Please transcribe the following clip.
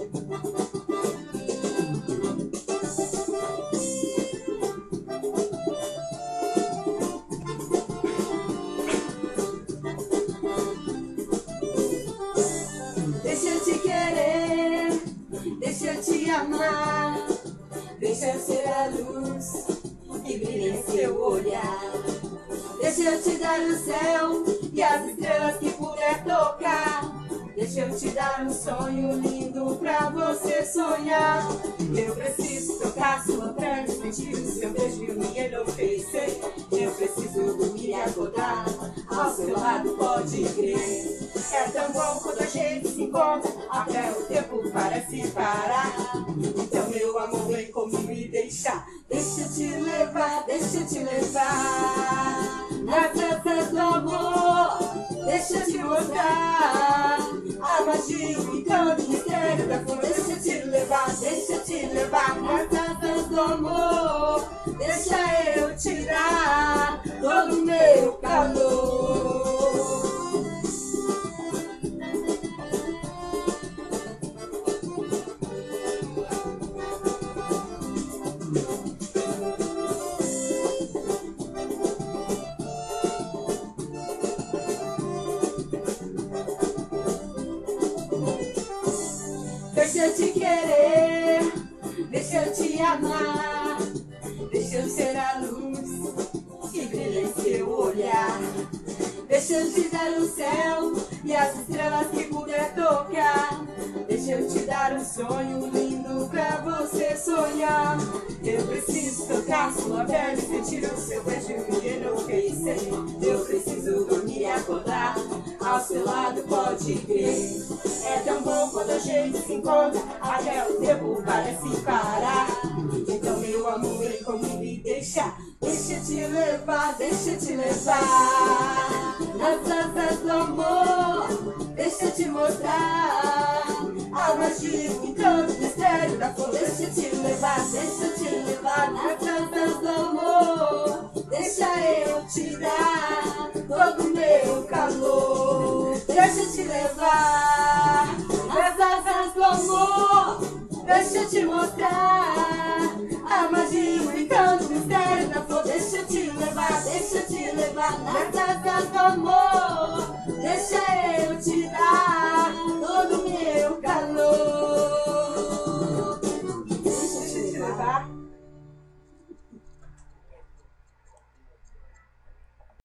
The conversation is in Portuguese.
Deixa eu te querer, deixa eu te amar, deixa eu ser a luz que brilha em seu olhar. Deixa eu te dar o céu e as estrelas que puder tocar. Deixa eu te dar um sonho lindo pra você sonhar. Eu preciso tocar sua pele, sentir o seu beijo e me enlouquecer. Eu preciso dormir e acordar, ao seu lado pode crer. É tão bom quando a gente se encontra, até o tempo parece parar. Então meu amor, vem comigo e deixa eu te levar, deixa eu te levar nas danças do amor. Deixa eu te mostrar a magia, o encanto, o mistério da flor. Deixa eu te levar nas danças do amor. Deixa eu tirar todo o meu calor. Deixa eu te querer, deixa eu te amar, deixa eu ser a luz que brilha em seu olhar. Deixa eu te dar o céu e as estrelas que puder tocar. Deixa eu te dar um sonho lindo pra você sonhar. Eu preciso tocar sua pele, sentir o seu beijo e me enlouquecer. Eu preciso dormir e acordar, ao seu lado pode crer. É tão bom quando a gente se encontra, até o tempo parece parar. Então meu amor, vem comigo e deixa eu te levar, deixa eu te levar nas danças do amor. Deixa eu te mostrar a magia, o encanto, o mistério da flor. Deixa eu te levar nas danças do amor. Deixa eu te dar todo o meu calor. Deixa eu te levar nas danças do amor. Deixa eu te mostrar a magia, o encanto, o mistério da flor. Deixa eu te levar nas danças do amor.